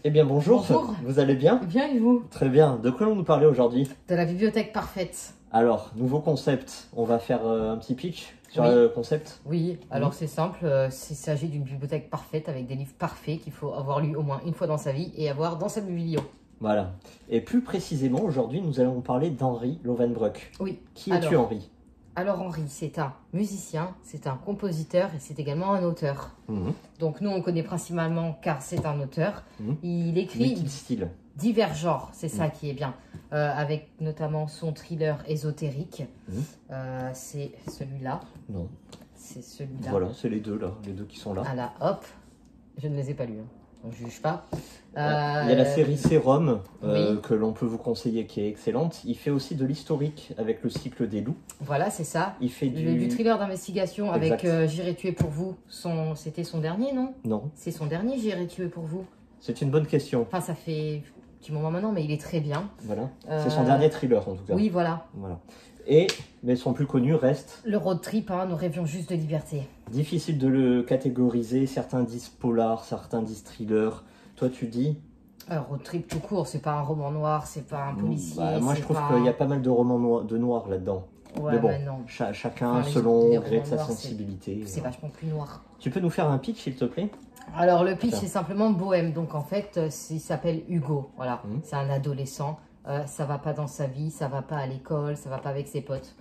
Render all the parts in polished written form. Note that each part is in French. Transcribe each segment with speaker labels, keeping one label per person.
Speaker 1: Eh bien bonjour,
Speaker 2: Bonjour.
Speaker 1: Vous allez bien?
Speaker 2: Bien et vous?
Speaker 1: Très bien, de quoi allons nous parler aujourd'hui?
Speaker 2: De la bibliothèque parfaite.
Speaker 1: Alors, nouveau concept, on va faire un petit pitch sur
Speaker 2: Oui.
Speaker 1: le concept.
Speaker 2: Oui, alors c'est simple, il s'agit d'une bibliothèque parfaite avec des livres parfaits qu'il faut avoir lu au moins une fois dans sa vie et avoir dans sa bibliothèque.
Speaker 1: Voilà, et plus précisément aujourd'hui nous allons parler d'Henri Lovenbroek.
Speaker 2: Oui.
Speaker 1: Qui es-tu Henri?
Speaker 2: Alors Henri, c'est un musicien, c'est un compositeur et c'est également un auteur. Donc nous on le connaît principalement car c'est un auteur. Il écrit
Speaker 1: style.
Speaker 2: divers genres, c'est ça qui est bien. Avec notamment son thriller ésotérique. C'est celui-là.
Speaker 1: Non.
Speaker 2: C'est celui-là.
Speaker 1: Voilà, c'est les deux là, les deux qui sont là.
Speaker 2: Ah là, hop. Je ne les ai pas lus, hein. On ne juge pas.
Speaker 1: Il y a la série Sérum
Speaker 2: oui.
Speaker 1: que l'on peut vous conseiller qui est excellente. Il fait aussi de l'historique avec le cycle des loups.
Speaker 2: Voilà, c'est ça.
Speaker 1: Il fait
Speaker 2: du thriller d'investigation avec J'irai tuer pour vous. C'était son dernier, non?
Speaker 1: Non.
Speaker 2: C'est son dernier, J'irai tuer pour vous.
Speaker 1: C'est une bonne question.
Speaker 2: Enfin, ça fait un petit moment maintenant, mais il est très bien.
Speaker 1: Voilà. C'est son dernier thriller en tout cas.
Speaker 2: Oui, voilà.
Speaker 1: Mais son plus connu reste...
Speaker 2: Le road trip, hein, nous rêvions juste de liberté.
Speaker 1: Difficile de le catégoriser, certains disent polar, certains disent thriller. Toi tu dis...
Speaker 2: Road trip tout court, c'est pas un roman noir, c'est pas un policier.
Speaker 1: Moi je trouve qu'il y a pas mal de romans de noir là-dedans.
Speaker 2: Ouais,
Speaker 1: mais bon,
Speaker 2: non.
Speaker 1: chacun selon gré de sa sensibilité.
Speaker 2: C'est vachement plus noir.
Speaker 1: Tu peux nous faire un pitch s'il te plaît?
Speaker 2: Alors le pitch c'est simplement Bohème, donc en fait il s'appelle Hugo, voilà, c'est un adolescent, ça va pas dans sa vie, ça va pas à l'école, ça va pas avec ses potes.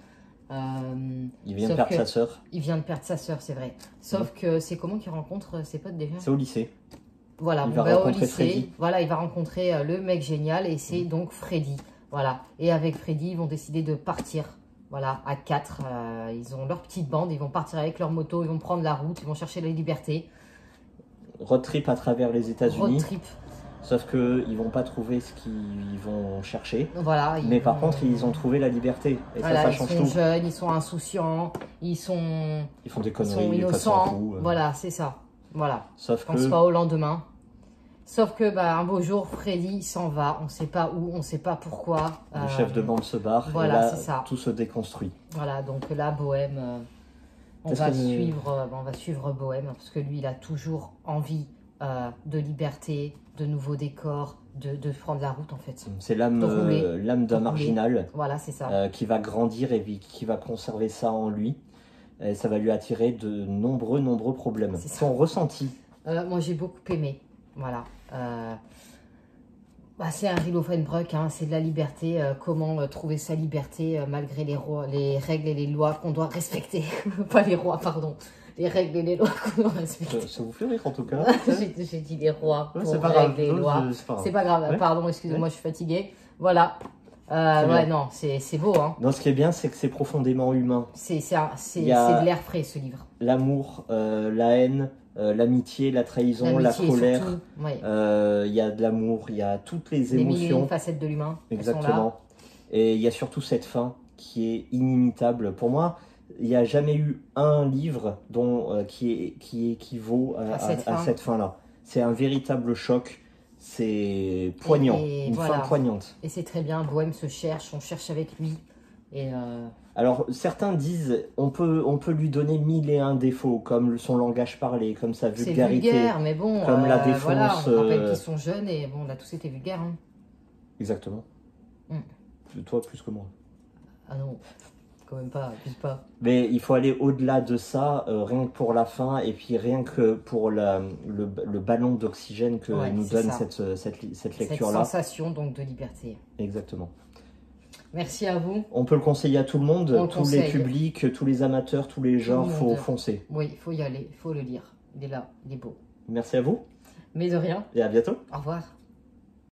Speaker 1: Il vient de perdre sa sœur.
Speaker 2: Il vient de perdre sa sœur, c'est vrai. Sauf que c'est comment qu'il rencontre ses potes déjà?
Speaker 1: C'est au lycée.
Speaker 2: Voilà,
Speaker 1: il va rencontrer
Speaker 2: au lycée,
Speaker 1: Freddy.
Speaker 2: voilà, il va rencontrer le mec génial et c'est donc Freddy, voilà. Et avec Freddy, ils vont décider de partir, voilà, à 4, ils ont leur petite bande, ils vont partir avec leur moto, ils vont prendre la route, ils vont chercher la liberté.
Speaker 1: Road trip à travers les États-Unis.
Speaker 2: Road trip.
Speaker 1: Sauf qu'ils vont pas trouver ce qu'ils vont chercher.
Speaker 2: Voilà,
Speaker 1: mais par contre, ils ont trouvé la liberté. Et
Speaker 2: voilà,
Speaker 1: ça change tout.
Speaker 2: Ils sont jeunes, ils sont insouciants, ils font
Speaker 1: des conneries,
Speaker 2: ils sont innocents. Voilà, c'est ça. Voilà.
Speaker 1: Sauf
Speaker 2: pense pas au lendemain. Sauf que un beau jour, Freddy s'en va. On sait pas où, on sait pas pourquoi.
Speaker 1: Le chef de bande se barre.
Speaker 2: Voilà,
Speaker 1: c'est ça. Tout se déconstruit.
Speaker 2: Voilà, donc là, Bohème, on va suivre Bohème parce que lui, il a toujours envie de liberté, de nouveaux décors, de prendre la route en fait.
Speaker 1: C'est l'âme d'un marginal.
Speaker 2: Voilà, c'est ça.
Speaker 1: Qui va grandir et qui va conserver ça en lui. Et ça va lui attirer de nombreux problèmes. Son ressenti.
Speaker 2: Moi, j'ai beaucoup aimé. Voilà. C'est un Lovenbroek, hein, c'est de la liberté. Comment trouver sa liberté malgré les règles et les lois qu'on doit respecter. Pas les rois, pardon. Les règles et les lois qu'on doit respecter.
Speaker 1: Ça vous fait rire en tout cas.
Speaker 2: J'ai dit les rois pour
Speaker 1: règles
Speaker 2: et les lois. C'est pas grave. Pardon, excusez-moi, je suis fatiguée. Voilà. Non, c'est beau. Hein.
Speaker 1: Non, ce qui est bien, c'est que c'est profondément humain.
Speaker 2: C'est de l'air frais, ce livre.
Speaker 1: L'amour, la haine, l'amitié, la trahison, la colère. Il y a de l'amour, il y a toutes les émotions.
Speaker 2: Les mille et une facettes de l'humain.
Speaker 1: Exactement. Et il y a surtout cette fin qui est inimitable. Pour moi, il n'y a jamais eu un livre qui équivaut à cette fin-là. C'est un véritable choc. C'est poignant, une fin poignante.
Speaker 2: Et c'est très bien, Bohème se cherche, on cherche avec lui.
Speaker 1: Alors, certains disent, on peut lui donner 1001 défauts, comme son langage parlé, comme sa vulgarité.
Speaker 2: C'est vulgaire, mais bon,
Speaker 1: comme la défense.
Speaker 2: Voilà, on rappelle qu'ils sont jeunes et bon, on a tous été vulgaires. Hein.
Speaker 1: Exactement. Toi, plus que moi.
Speaker 2: Ah non, quand même pas, plus pas.
Speaker 1: Mais il faut aller au-delà de ça, rien que pour la fin, et puis rien que pour le ballon d'oxygène que nous donne cette lecture-là.
Speaker 2: Cette sensation donc de liberté.
Speaker 1: Exactement.
Speaker 2: Merci à vous.
Speaker 1: On peut le conseiller à tout le monde, tous les publics, tous les amateurs, tous les genres, il faut foncer.
Speaker 2: Oui, il faut y aller, il faut le lire. Il est là, il est beau.
Speaker 1: Merci à vous.
Speaker 2: Mais de rien.
Speaker 1: Et à bientôt.
Speaker 2: Au revoir.